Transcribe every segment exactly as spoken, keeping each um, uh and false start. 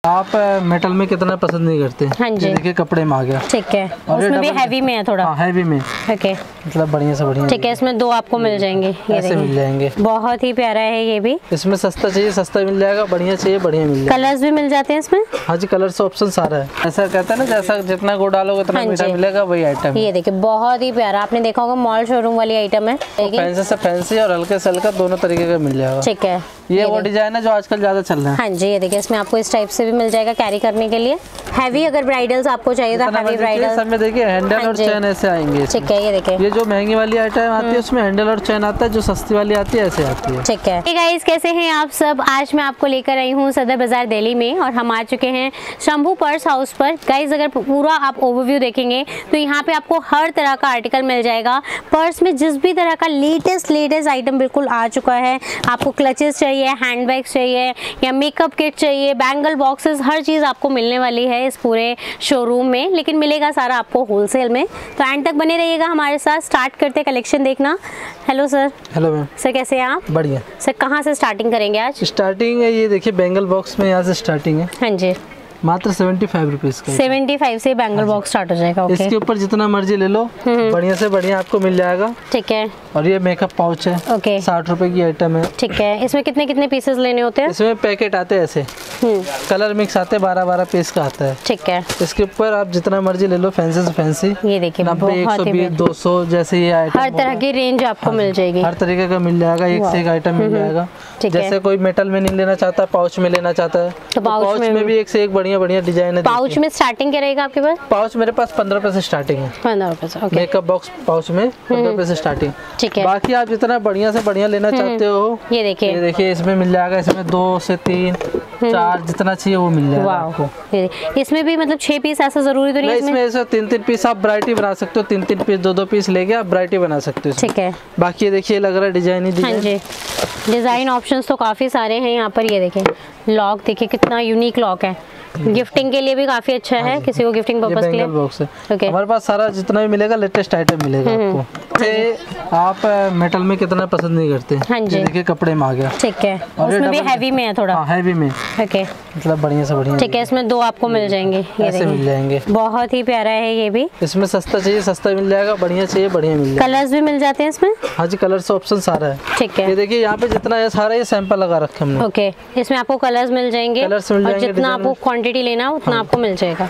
आप मेटल में कितना पसंद नहीं करते। हाँ जी, देखिए कपड़े में आ गया। ठीक है, और उसमें भी हैवी में है थोड़ा। हाँ, हैवी में। ओके, मतलब बढ़िया से बढ़िया। ठीक है, इसमें दो आपको मिल जाएंगे, ये ऐसे मिल जाएंगे। बहुत ही प्यारा है ये भी। इसमें सस्ता चाहिए सस्ता मिल जाएगा, बढ़िया चाहिए बढ़िया मिल जाएगा। कलर्स भी मिल जाते हैं इसमें। हाँ जी, कलर्स ऑप्शन सारा है। ऐसा कहता है ना, जैसा जितना गुड़ डालोगे उतना मीठा मिलेगा, वही आइटम। ये देखिए बहुत ही प्यारा, आपने देखा होगा मॉल शोरूम वाली आइटम है। फैंसी से फैंसी और हल्के से हल्का दोनों तरीके का मिल जाएगा। ठीक है, ये वो डिजाइन है जो आजकल ज्यादा चल रहा है। हाँ जी, ये देखिए इसमें आपको इस टाइप से भी मिल जाएगा कैरी करने के लिए। हैवी अगर ब्राइडल्स आपको चाहिए तो हैवी ब्राइडल सब में देखिए हैंडल और चैन ऐसे आएंगे। ठीक है, ये देखिए ये जो महंगी वाली आइटम आती है उसमें हैंडल और चैन आता है, जो सस्ती वाली आती है ऐसे आती है। ठीक है। hey गाइस, कैसे हैं आप सब? आज मैं आपको लेकर आई हूँ सदर बाजार दिल्ली में और हम आ चुके हैं शंभू पर्स हाउस पर। गाइस अगर पूरा आप ओवरव्यू देखेंगे तो यहाँ पे आपको हर तरह का आर्टिकल मिल जाएगा। पर्स में जिस भी तरह का लेटेस्ट लेटेस्ट आइटम बिल्कुल आ चुका है। आपको क्लचेस चाहिए, हैंड बैग्स चाहिए या मेकअप किट चाहिए, बैंगल बॉक्सेस, हर चीज़ आपको मिलने वाली है इस पूरे शोरूम में, लेकिन मिलेगा सारा आपको होलसेल में। तो एंड तक बने रहिएगा हमारे साथ। स्टार्ट करते कलेक्शन देखना। Hello sir. Hello ma'am. Sir कैसे हैं आप? बढ़िया। सर कहाँ से स्टार्टिंग करेंगे आज? स्टार्टिंग है ये देखिए बैंगल बॉक्स में, यहाँ से स्टार्टिंग है। हाँ जी, मात्र सेवेंटी फाइव रुपीज का। सेवेंटी फाइव से बैंगल बॉक्स स्टार्ट हो जाएगा। ओके, इसके ऊपर जितना मर्जी ले लो, बढ़िया से बढ़िया आपको मिल जाएगा। ठीक है। और ये मेकअप पाउच है। ओके, साठ रुपए की आइटम है। ठीक है। इसमें कितने कितने पीसेस लेने होते हैं? इसमें पैकेट आते हैं ऐसे, कलर मिक्स आते हैं, बारह बारह पीस का आता है। ठीक है। इसके ऊपर आप जितना मर्जी ले लो, फैंसी से फैंसी। ये देखिए नब्बे, एक सौ बीस, दो सौ जैसे ये आइटम हर तरह की रेंज आपको मिल जाएगी। हर तरीके का मिल जाएगा, एक से एक आइटम मिल जाएगा। जैसे कोई मेटल में नहीं लेना चाहता, पाउच में लेना चाहता है तो पाउच में भी एक से एक बढ़िया बढ़िया डिजाइन है। पाउच में स्टार्टिंग क्या रहेगा आपके पास? पाउच मेरे पास पंद्रह रुपए से स्टार्टिंग है। पंद्रह रुपए से। ओके, मेकअप बॉक्स पाउच में पंद्रह रुपए से स्टार्टिंग। ठीक है। बाकी आप जितना बढ़िया से बढ़िया लेना चाहते हो, ये देखिए, ये देखिए इसमें मिल जाएगा। इसमें दो से तीन चार जितना चाहिए वो मिल जाएगा आपको। इसमें भी मतलब छह पीस ऐसा जरूरी तो नहीं है? इसमें ऐसे तीन तीन पीस आप वैरायटी बना सकते हो, तीन तीन पीस दो दो पीस लेके आप वैरायटी बना सकते हो। ठीक है। बाकी ये देखिए लग रहा है डिजाइन ही डिजाइन। हाँ जी, डिजाइन ऑप्शंस तो काफी सारे हैं यहाँ पर। ये देखिए लॉक, देखिए कितना यूनिक लॉक है। गिफ्टिंग के लिए भी काफी अच्छा है, किसी को गिफ्टिंग पर्पस के लिए। बॉक्स है। okay. हमारे पास सारा जितना भी मिलेगा लेटेस्ट आइटम मिलेगा आपको। से आप मेटल में कितना पसंद नहीं करते। हाँ जी, देखिए कपड़े में आ गया। ठीक है, और उसमें भी हैवी में है थोड़ा। हाँ, हैवी में। ओके, मतलब बढ़िया से बढ़िया। ठीक है, इसमें दो आपको मिल जाएंगे, ये ऐसे मिल जाएंगे। बहुत ही प्यारा है ये भी। इसमें सस्ता चाहिए सस्ता मिल जाएगा, बढ़िया चाहिए बढ़िया मिल जाएगा। कलर्स भी मिल जाते हैं इसमें। हाँ जी, कलर्स ऑप्शन सारा है। ठीक है, ये देखिए यहाँ पे जितना है सारा ये सैंपल लगा रखे हमने। ओके, इसमें आपको कलर्स मिल जाएंगे, कलर्स मिल जाएंगे, और जितना आपको क्वांटिटी लेना हो उतना आपको मिल जाएगा।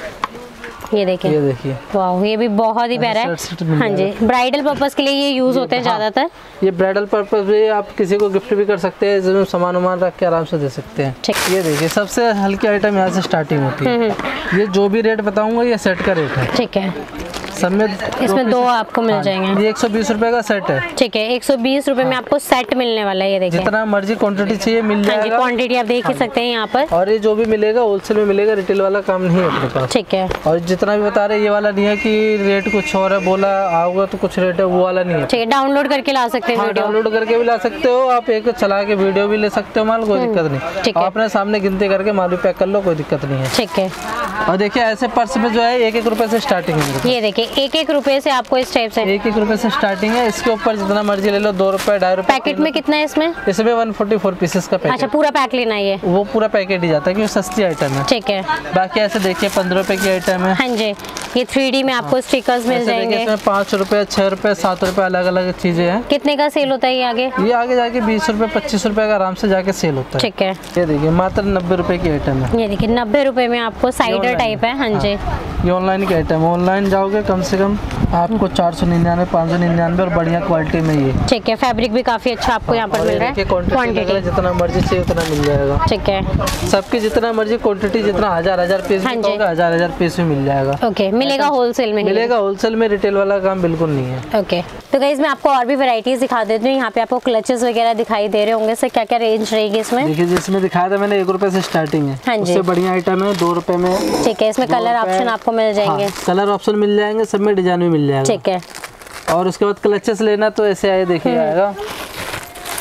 ये देखिए, ये देखिए, वाह, ये भी बहुत ही प्यारा है। हाँ जी, ब्राइडल पर्पस के लिए ये यूज होते हैं ज्यादातर। ये ब्राइडल पर्पस भी आप किसी को गिफ्ट भी कर सकते हैं, इसमें सामान वामान रख के आराम से दे सकते हैं। ठीक, ये देखिए सबसे हल्की आइटम यहाँ से स्टार्टिंग होती है। ये जो भी रेट बताऊंगा ये सेट का रेट है। ठीक है, सब में इसमें दो आपको मिल जाएंगे। ये एक सौ बीस रुपए का सेट है। ठीक है, एक सौ बीस रुपए में आपको सेट मिलने वाला है। ये देखिए, जितना मर्जी क्वांटिटी चाहिए मिल जाएगा। क्वांटिटी आप देख ही सकते हैं यहाँ पर। और ये जो भी मिलेगा होलसेल में मिलेगा, रिटेल वाला काम नहीं है अपने पास। ठीक है, और जितना भी बता रहे ये वाला नहीं है कि रेट कुछ और है, बोला आओगे तो कुछ रेट है, वो वाला नहीं है। ठीक है, डाउनलोड करके ला सकते हैं वीडियो। डाउनलोड करके भी ला सकते हो आप, एक चला के वीडियो भी ले सकते हो, माल कोई दिक्कत नहीं। आपने सामने गिनती करके माल भी पैक कर लो, कोई दिक्कत नहीं है। ठीक है, और देखिए ऐसे पर्स में जो है एक एक रुपए से स्टार्टिंग है। ये देखिए एक एक रुपए से आपको इस टाइप से एक एक रुपए से स्टार्टिंग है। इसके ऊपर जितना मर्जी ले लो, दो रुपए ढाई रुपए। पैकेट में कितना है इसमें? इसमें वन फोर्टी फोर पीसेस का पैकेट। अच्छा, पूरा पैक लेना है ये? वो पूरा पैकेट ही जाता है क्योंकि सस्ती आइटम है। ठीक है, बाकी ऐसे देखिए पंद्रह रुपए की आइटम है। हाँ जी, ये थ्री डी में आपको स्टिकर्स मिल जाएंगे। इसमें पाँच रुपए, छह रुपए, सात रुपए अलग अलग चीजें हैं। कितने का सेल होता है ये आगे? ये आगे जाके बीस रुपए पच्चीस रुपए का आराम से जाके सेल होता है। ठीक है, ये देखिए मात्र नब्बे रुपए की आइटम है। ये देखिए नब्बे रुपए में आपको साइडर टाइप है। हाँ जी, ये ऑनलाइन की आइटम है। ऑनलाइन जाओगे कम से कम आपको चार सौ निन्यानवे पाँच सौ निन्यानवे और बढ़िया क्वालिटी में ये। ठीक है, फैब्रिक भी काफी अच्छा आपको यहाँ पर मिल रहा है। क्वांटिटी जितना मर्जी चाहिए उतना मिल जाएगा। ठीक है, सबकी जितना मर्जी क्वांटिटी, जितना हजार हजार पीस होगा हजार हजार पीस भी मिल जाएगा। ओके, मिलेगा होलसेल में? मिलेगा होलसेल में, रिटेल वाला काम बिल्कुल नहीं है। ओके, तो गाइस मैं आपको और भी वैरायटीज दिखा देती हूँ। यहाँ पे आपको क्लचेस वगैरह दिखाई दे रहे होंगे। सर क्या क्या रेंज रहेगी इसमें? देखिए जिसमें दिखाया था मैंने एक रुपए से स्टार्टिंग है। हाँ जी, उससे बढ़िया आइटम है दो रुपए में। ठीक है, इसमें कलर ऑप्शन आपको मिल जाएंगे। कलर ऑप्शन मिल जाएंगे, सब में डिजाइन भी मिल जाएगा। ठीक है, और उसके बाद क्लचेस लेना तो ऐसे आए देखिए आएगा।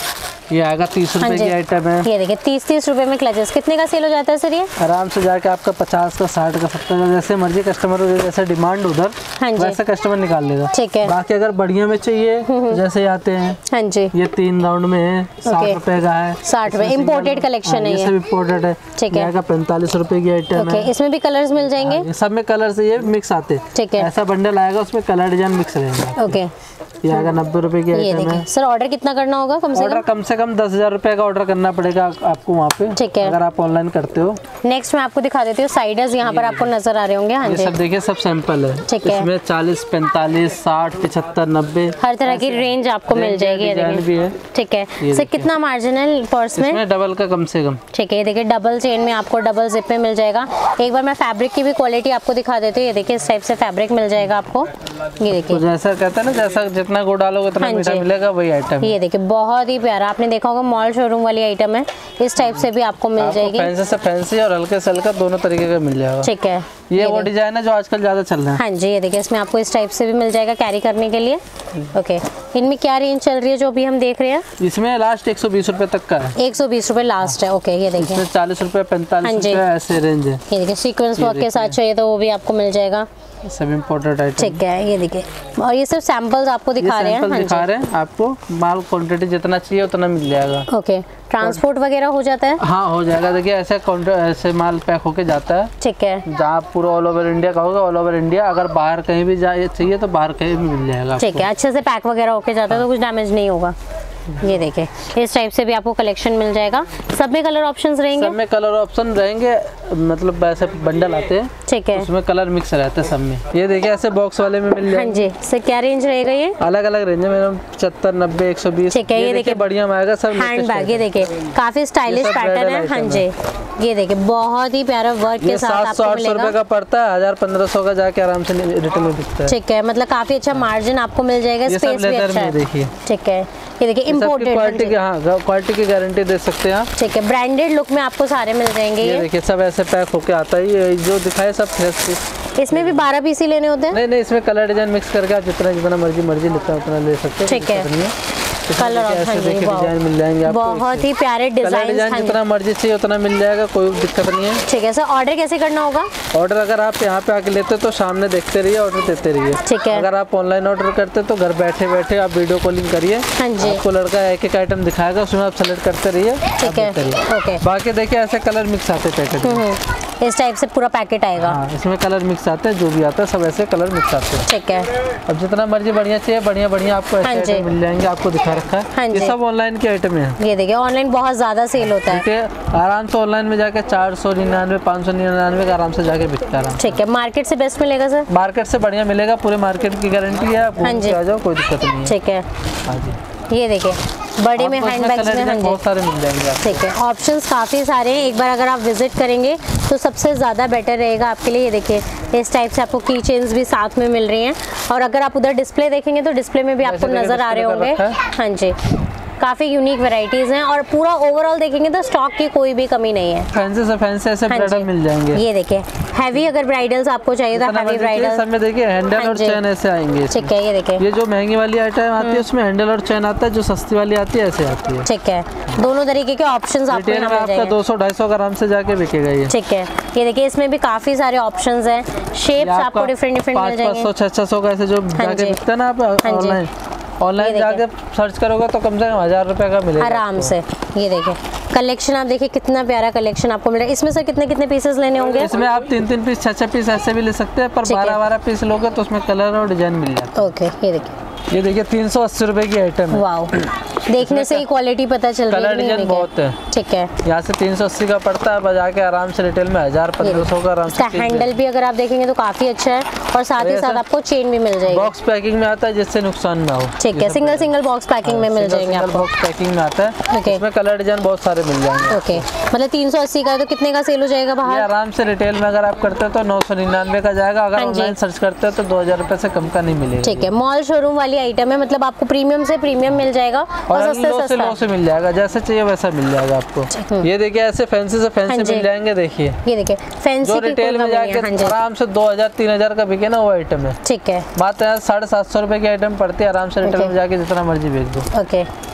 ये आएगा तीस रुपए की आइटम है। ये देखिए तीस तीस रुपए में क्लचेस, कितने का सेल हो जाता है सर ये? आराम से जाके आपका पचास का, साठ का, सत्तर का, जैसे मर्जी कस्टमर हो, जैसे डिमांड उधर वैसे कस्टमर निकाल लेगा। ठीक है। बाकी अगर बढ़िया में चाहिए जैसे आते हैं, हाँ जी, ये तीन राउंड में है, साठ रुपए का है, साठ रुपए इम्पोर्टेड कलेक्शन है, ये सब इम्पोर्टेड है। ठीक है, पैंतालीस रुपए की आइटम है। इसमें भी कलर्स मिल जाएंगे, सब में कलर से ये मिक्स आते हैं। ठीक है, ऐसा बंडल आएगा उसमें कलर डिजाइन मिक्स रहेगा। ओके, ये आएगा नब्बे रुपए की आइटम है। सर ऑर्डर कितना करना होगा? कम से कम कम से कम दस हजार रुपए का ऑर्डर करना पड़ेगा आपको वहाँ पे। ठीक है, अगर आप ऑनलाइन करते हो। नेक्स्ट मैं आपको दिखा देती हूँ साइडर्स, यहाँ पर आपको नजर आ रहे होंगे। हाँ ये सब देखिए सब सैंपल है। ठीक है, इसमें चालीस, पैंतालीस, साठ, पचहत्तर, नब्बे हर तरह की रेंज आपको मिल जाएगी। ठीक है, सर कितना मार्जिन है पर्स में? डबल का कम से कम। ठीक है, ये देखिए डबल चेन में आपको डबल जिप में मिल जाएगा। एक बार मैं फैब्रिक की भी क्वालिटी आपको दिखा देती हूँ। ये देखिए इस टाइप से फैब्रिक मिल जाएगा आपको। ये देखिए जैसा कहते हैं ना, जैसा जितना गुड़ डालोगे उतना मीठा मिलेगा, वही आइटम। ये देखिए बहुत ही प्यारा, आपने देखा होगा मॉल शोरूम वाली आइटम है। इस टाइप से भी आपको मिल जाएगी, फैंसी से फैंसी और हल्के से हल्का दोनों तरीके का मिल जाएगा। ठीक है, ये वो डिजाइन है जो आजकल ज्यादा चल रहा है। हाँ जी, ये देखिए इसमें आपको इस टाइप से भी मिल जाएगा कैरी करने के लिए। ओके, इनमें क्या रेंज चल रही है जो अभी हम देख रहे हैं? इसमें लास्ट एक सौ बीस रुपए तक का है। एक सौ बीस रुपए लास्ट है। ओके, ये देखिए चालीस रुपए, पैंतालीस रुपए ऐसे रेंज है। ये देखिए सीक्वेंस वर्क के साथ चाहिए तो वो भी आपको मिल जाएगा। सब इम्पोर्टेड आइटम। ठीक है, ये देखिए, और ये सिर्फ सैंपल्स आपको दिखा रहे हैं। हाँ दिखा रहे हैं आपको, माल क्वांटिटी जितना चाहिए उतना मिल जाएगा। ओके, ट्रांसपोर्ट वगैरह हो जाता है? हाँ हो जाएगा। देखिए ऐसे ऐसे माल पैक होके जाता है। ठीक है, जहाँ पूरा ऑल ओवर इंडिया का होगा, ऑल ओवर इंडिया। अगर बाहर कहीं भी जाए चाहिए तो बाहर कहीं भी मिल जाएगा। ठीक है, अच्छे से पैक वगैरह होके जाता है तो कुछ डैमेज नहीं होगा। ये देखिए इस टाइप से भी आपको कलेक्शन मिल जाएगा। सब में कलर ऑप्शंस रहेंगे? सब में कलर ऑप्शन रहेंगे, मतलब ऐसे बंडल आते हैं। ठीक है, उसमें कलर मिक्स रहते हैं सब में। ये देखिए ऐसे बॉक्स वाले में मिल जाएगा। हाँ जी, सर क्या रेंज रहेगा ये? अलग अलग रेंज है मैडम, पचहत्तर, नब्बे, एक सौ बीस। ठीक है, ये देखिए बढ़िया आएगा सब हैंड बैग। ये देखिए काफी स्टाइलिश पैटर्न है। हाँ जी, ये देखिए बहुत ही प्यारा वर्क के साथ आपको मिलेगा। सात सौ रुपए का पड़ता है, हजार पंद्रह सौ का जाके आराम से रिटेल में बिकता है। ठीक है, मतलब काफी अच्छा मार्जिन आपको मिल जाएगा। स्पेस भी अच्छा है। देखिए ठीक है, ये देखिए इम्पोर्टेड क्वालिटी की, हाँ क्वालिटी की गारंटी दे सकते हैं आप। ठीक है, ब्रांडेड लुक में आपको सारे मिल जाएंगे। ये देखिए सब ऐसे पैक होके आता है। ये जो दिखाए सब फ्रेश पीस। इसमें भी बारह पीस ही लेने होते हैं? नहीं नहीं, इसमें कलर डिजाइन मिक्स करके आप जितना जितना मर्जी मर्जी लेता उतना ले सकते हैं। ठीक है, कलर डिजाइन मिल जाएंगे आपको। बहुत ही प्यारे डिजाइन, जितना मर्जी चाहिए उतना मिल जाएगा, कोई दिक्कत नहीं है। ठीक है सर, ऑर्डर कैसे करना होगा? ऑर्डर अगर आप यहाँ पे आके लेते तो सामने देखते रहिए, ऑर्डर देते रहिए। ठीक है, अगर आप ऑनलाइन ऑर्डर करते तो घर बैठे बैठे आप वीडियो कॉलिंग करिए। हाँ जी, आपको लड़का एक एक आइटम दिखाएगा, उसमें आप सेलेक्ट करते रहिए। ठीक है, ओके। बाकी देखिए ऐसे कलर मिक्स आते पैकेट में, इस टाइप से पूरा पैकेट आएगा। हाँ, इसमें कलर मिक्स आते हैं, जो भी आता है सब ऐसे कलर मिक्स आते हैं। ठीक है, अब जितना मर्जी बढ़िया चाहिए बढ़िया बढ़िया आपको ऐसे मिल जाएंगे। आपको दिखा रखा है। हाँ, ये सब ऑनलाइन के आइटम है। ये देखिए ऑनलाइन बहुत ज्यादा सेल होता है। ठीक है, आराम से ऑनलाइन में जाके चार सौ निन्यानवे, पाँच सौ निन्यानवे का आराम से जाके बिकता है। ठीक है, मार्केट से बेस्ट मिलेगा सर? मार्केट से बढ़िया मिलेगा, पूरे मार्केट की गारंटी है। हाँ जी, आ जाओ, कोई दिक्कत नहीं है। ठीक है, हाँ जी, ये देखिए बड़े में हैंडबैग्स में हाँ बहुत सारे मिल जाएंगे। ठीक है, ऑप्शंस काफ़ी सारे हैं। एक बार अगर आप विजिट करेंगे तो सबसे ज़्यादा बेटर रहेगा आपके लिए। ये देखिए इस टाइप से आपको की चेन्स भी साथ में मिल रही हैं। और अगर आप उधर डिस्प्ले देखेंगे तो डिस्प्ले में भी आपको नज़र आ रहे होंगे। हाँ जी, काफ़ी यूनिक वैरायटीज हैं और पूरा ओवरऑल देखेंगे तो स्टॉक की कोई भी कमी नहीं है। फैंसी से फैंसी ऐसे ब्राइडल मिल जाएंगे। ये देखिए हैवी, अगर ब्राइडल्स आपको चाहिए तो हैवी ब्राइडल सब में देखिए हैंडल और चैन ऐसे आएंगे। ठीक है, ये देखिए ये जो महंगी वाली आइटम आती है उसमें हैंडल और चैन आता है, जो सस्ती वाली आती है ऐसे आती है। ठीक है, दोनों तरीके के ऑप्शंस आपको यहाँ मिल जाएंगे। दो सौ ढाई सौ का आराम से जाके बिकेगा ये। ठीक है, ये देखिए इसमें भी काफी सारे ऑप्शंस हैं। शेप्स आपको डिफरेंट डिफरेंट मिल जाएंगे। पाँच सौ छह छह सौ का ऐसे जो जाके बिकता है ना, आप ऑनलाइन ऑनलाइन जाके सर्च करोगे तो कम से कम हजार रुपए का मिलेगा आराम से। ये देखिए कलेक्शन आप देखिए कितना प्यारा कलेक्शन आपको मिलेगा। इसमें सर कितने कितने पीसेस लेने होंगे? इसमें आप तीन तीन पीस, छह छह पीस ऐसे भी ले सकते हैं, पर बारह बारह पीस लोगे तो उसमें कलर और डिजाइन मिल जाता है। ओके, ये देखिए ये देखिए तीन सौ अस्सी रुपए की आइटम है। वाओ, देखने से ही क्वालिटी पता चल रही है। कलर डिजाइन बहुत है। ठीक है, यहाँ से तीन सौ अस्सी का पड़ता है, बजा के आराम से रिटेल में हजार पंद्रह सौ का आराम से। हैंडल भी अगर आप देखेंगे तो काफी अच्छा है और साथ ही साथ आपको चेन भी मिल जाएगी। बॉक्स पैकिंग में आता है जिससे नुकसान ना हो। ठीक है, सिंगल सिंगल बॉक्स पैकिंग में मिल जाएंगे आपको। बॉक्स पैकिंग में आता है, इसमें कलर डिजाइन बहुत सारे मिल जाएंगे। ओके, मतलब तीन सौ अस्सी का तो कितने का सेल हो जाएगा बाहर? आराम से रिटेल में अगर आप करते हैं तो नौ सौ निन्यानवे का जाएगा, अगर ऑनलाइन सर्च करते हैं तो दो हजार रुपए से कम का नहीं मिलेगा। ठीक है, मॉल शोरूम वाली आइटम है, मतलब आपको प्रीमियम से प्रीमियम मिल जाएगा और सस्ते से लो से मिल जाएगा, जैसे चाहिए वैसा मिल जाएगा आपको। ये देखिए ऐसे फैंसी से फैंसी मिल जाएंगे। देखिए ये देखिए फैंसी जो रिटेल में जाके आराम से दो हजार तीन हजार का बिके ना वो आइटम है। ठीक है, मात्र साढ़े सात सौ रुपए की आइटम पड़ती है, आराम से रिटेल में जाके जितना मर्जी बेच दो। ओके,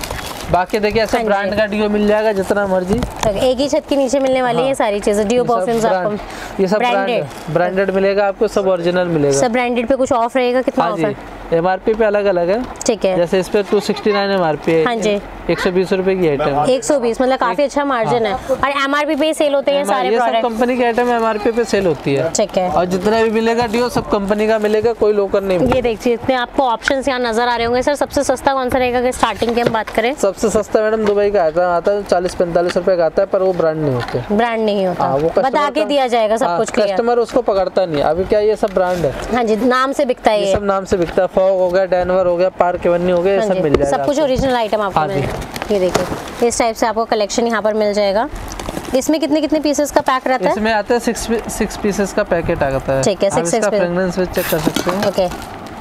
बाकी देखिए ऐसे ब्रांड का डियो मिल जाएगा जितना मर्जी। एक ही छत के नीचे मिलने वाली है सारी चीजें। डियो परफ्यूम्स आपको ये सब ब्रांडेड ब्रांडेड मिलेगा आपको, सब ओरिजिनल मिलेगा। सब ब्रांडेड पे कुछ ऑफ रहेगा? कितना ऑफ है? एमआरपी पे अलग अलग है। ठीक है, जैसे इस पे टू सिक्सटी नाइन एमआरपी है। हाँ जी, एक सौ बीस रुपए की आइटम है। एक सौ बीस, मतलब काफी अच्छा मार्जिन है। और एमआरपी पे सेल होते हैं सारे प्रोडक्ट? ये सब कंपनी के आइटम एमआरपी पे सेल होती है। ठीक है, और जितना भी मिलेगा डियो सब कंपनी का मिलेगा, कोई लोकल नहीं। ये देखिए इतने आपको ऑप्शंस यहाँ नजर आ रहे होंगे। सर सबसे सस्ता कौन सा रहेगा कि स्टार्टिंग की हम बात करें? सबसे सस्ता मैडम दुबई का आता है, आता है चालीस पैंतालीस रुपए का आता है, पर वो ब्रांड नहीं होते। ब्रांड नहीं होता, आ, वो बता के दिया जाएगा सब कुछ। कस्टमर उसको पकड़ता नहीं। अभी क्या ये सब ब्रांड है। हाँ जी, नाम से बिकता है। ये सब नाम से बिकता है। फॉग हो गया, डेनवर हो गया, पार्क एवेन्यू हो गया, ये सब मिल जाएगा। सब कुछ ओरिजिनल आइटम आपको मिल जाएगा। ये देखिए इस टाइप से आपको कलेक्शन यहाँ पर मिल जाएगा। इसमें कितने कितने पीसेस का पैक रहता है? इसमें आते हैं सिक्स सिक्स पीसेस का पैकेट आता है। ठीक है, सिक्स इसका फ्रेग्रेंस भी चेक कर सकते हैं। ओके,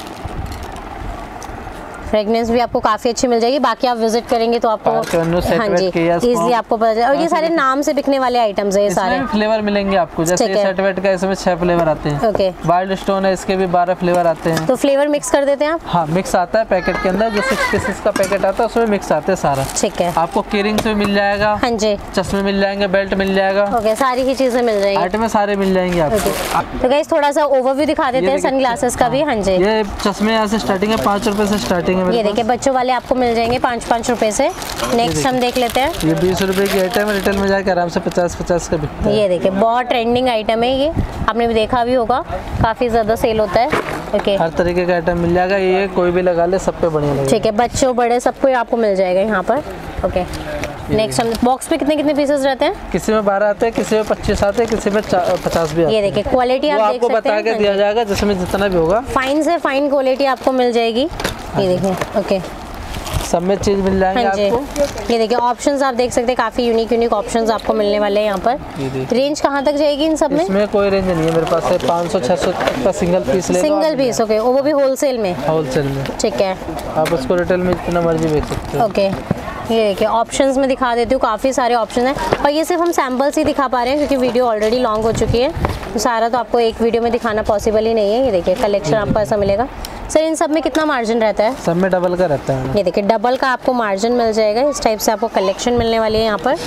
फ्रेग्रेंस भी आपको काफी अच्छी मिल जाएगी। बाकी आप विजिट करेंगे तो आपको हाँ जी इजीली आपको पता चलेगा। और ये सारे नाम से बिकने वाले आइटम्स है। ये सारे फ्लेवर मिलेंगे आपको, जैसे ये सेट वेट का इसमें छह फ्लेवर आते हैं। ओके, वाइल्ड स्टोन है, इसके भी बारह फ्लेवर आते हैं। तो फ्लेवर मिक्स कर देते हैं आप? हाँ, मिक्स आता है पैकेट के अंदर। जो सिक्स पीसेस का पैकेट आता है उसमें मिक्स आते हैं सारा। ठीक है, आपको कीरिंग्स में मिल जाएगा। हाँ जी, चश्मे मिल जाएंगे, बेल्ट मिल जाएगा। ओके, सारी ही चीजें मिल जाएंगी, आइटम सारे मिल जाएंगे आपको। तो गाइस थोड़ा सा ओवरव्यू दिखा देते हैं सनग्लासेस का भी। हाँ जी, ये चश्मे यहाँ से स्टार्टिंग है, पाँच रुपए से स्टार्टिंग है। ये देखिए बच्चों वाले आपको मिल जाएंगे पाँच पाँच रुपए से। नेक्स्ट हम देख लेते हैं। ये बीस रुपए की आइटम है, रिटेल में जाके आराम से पचास पचास का बिकता है। ये देखिए बहुत ट्रेंडिंग आइटम है, ये आपने भी देखा भी होगा, काफी ज्यादा सेल होता है। ओके, हर तरीके का आइटम मिल जाएगा। ये कोई भी लगा ले, सब पे बढ़िया लगेगा। ठीक है, बच्चों बड़े सबको आपको मिल जाएगा यहाँ पर। ओके, नेक्स्ट हम बॉक्स में कितने कितने पीसेस रहते हैं? किसी में बारह आते हैं, किसी में पच्चीस आते हैं, किसी में पचास भी आते हैं। ये देखिए क्वालिटी आप देख सकते हैं, बता के दिया जाएगा जिसमें जितना भी होगा। फाइन से फाइन क्वालिटी आपको मिल जाएगी। ये देखिए, ओके, सब में चीज मिल जाएंगे आपको। ये देखिए ऑप्शंस आप देख सकते हैं, काफी यूनिक यूनिक ऑप्शंस आपको मिलने वाले हैं यहाँ पर। रेंज कहाँ तक जाएगी इन सब में? इसमें कोई रेंज नहीं है मेरे पास। है पाँच सौ छह सौ का सिंगल पीस ले लो। सिंगल पीस, ओके, वो भी होलसेल में? होलसेल में, ठीक है। आप उसको रिटेल में जितना मर्जी बेच सकते हो। ओके, ये देखिए ऑप्शंस में दिखा देती हूँ, काफ़ी सारे ऑप्शन हैं। और ये सिर्फ हम सैम्पल्स ही दिखा पा रहे हैं क्योंकि वीडियो ऑलरेडी लॉन्ग हो चुकी है, तो सारा तो आपको एक वीडियो में दिखाना पॉसिबल ही नहीं है। ये देखिए कलेक्शन आपको ऐसा मिलेगा। सर इन सब में कितना मार्जिन रहता है? सब में डबल का रहता है। ये देखिए डबल का आपको मार्जिन मिल जाएगा। इस टाइप से आपको कलेक्शन मिलने वाली है यहाँ पर।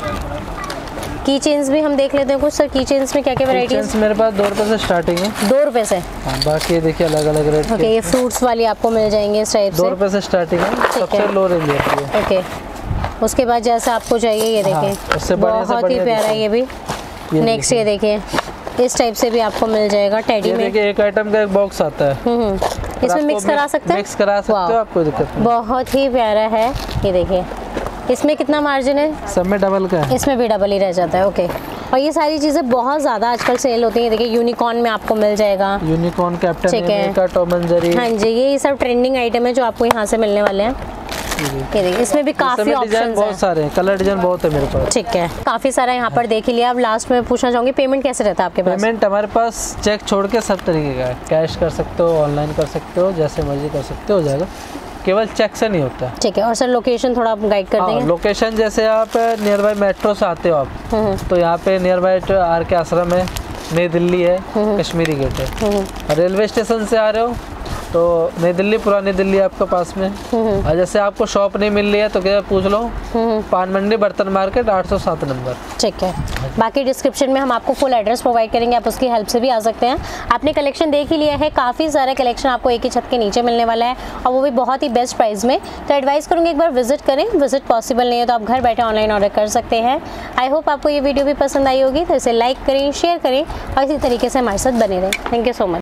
की चेन्स भी हम देख लेते हैं कुछ। सर की चेन्स में क्या क्या वैरायटीज? मेरे पास दो रुपए से स्टार्टिंग है। दो रुपए से? हाँ, बाकी देखिए अलग अलग रेट। ओके, ये फ्रूट्स वाली आपको मिल जाएंगे इस टाइप से। दो रुपए से स्टार्टिंग है, सबसे लो रेंज है। ओके, उसके बाद जैसा आपको चाहिए ये देखिए बहुत ही प्यारा ये भी। नेक्स्ट ये देखिए इस टाइप से भी आपको मिल जाएगा टेडी में। देखिए एक आइटम का एक बॉक्स आता है। हम्म, इसमें मिक्स करा सकते हैं? मिक्स करा सकते हो, आपको दिक्कत नहीं। बहुत ही प्यारा है। ये देखिए इसमें कितना मार्जिन है? सब में डबल का है। इसमें भी डबल ही रह जाता है। ओके, और ये सारी चीजें बहुत ज्यादा आजकल सेल होती हैं। देखिए यूनिकॉर्न में आपको मिल जाएगा। Unicorn, captain America, Tom and Jerry. हाँ जी, ये सब ट्रेंडिंग आइटम है जो आपको यहाँ से मिलने वाले हैं। ये देखिए इसमें भी काफी ऑप्शंस बहुत सारे हैं, कलर डिजाइन बहुत है मेरे पास। ठीक है, काफी सारा यहाँ पर देख ही लिया। अब लास्ट में पूछना चाहूंगी पेमेंट कैसे रहता है आपके पास? पेमेंट हमारे पास चेक छोड़ के सब तरीके का है। कैश कर सकते हो, ऑनलाइन कर सकते हो, जैसे मर्जी कर सकते हो, हो जाएगा। केवल चेक से नहीं होता। ठीक है, और सर लोकेशन थोड़ा आप गाइड कर देंगे? लोकेशन जैसे आप नियर बाय मेट्रो से आते हो आप, तो यहाँ पे नियर बाय आर के आश्रम है, नई दिल्ली है, कश्मीरी गेट है। रेलवे स्टेशन से आ रहे हो तो नई दिल्ली, पुरानी दिल्ली आपके पास में। और जैसे आपको शॉप नहीं मिल रही है तो क्या पूछ लो, पान मंडी बर्तन मार्केट आठ सौ सात नंबर। ठीक है, बाकी डिस्क्रिप्शन में हम आपको फुल एड्रेस प्रोवाइड करेंगे, आप उसकी हेल्प से भी आ सकते हैं। आपने कलेक्शन देख ही लिया है, काफ़ी सारा कलेक्शन आपको एक ही छत के नीचे मिलने वाला है और वो भी बहुत ही बेस्ट प्राइस में। तो एडवाइस करूँगी एक बार विजिट करें। विजिट पॉसिबल नहीं है तो आप घर बैठे ऑनलाइन ऑर्डर कर सकते हैं। आई होप आपको ये वीडियो भी पसंद आई होगी, तो इसे लाइक करें, शेयर करें और इसी तरीके से हमारे साथ बने रहें। Thank you so much.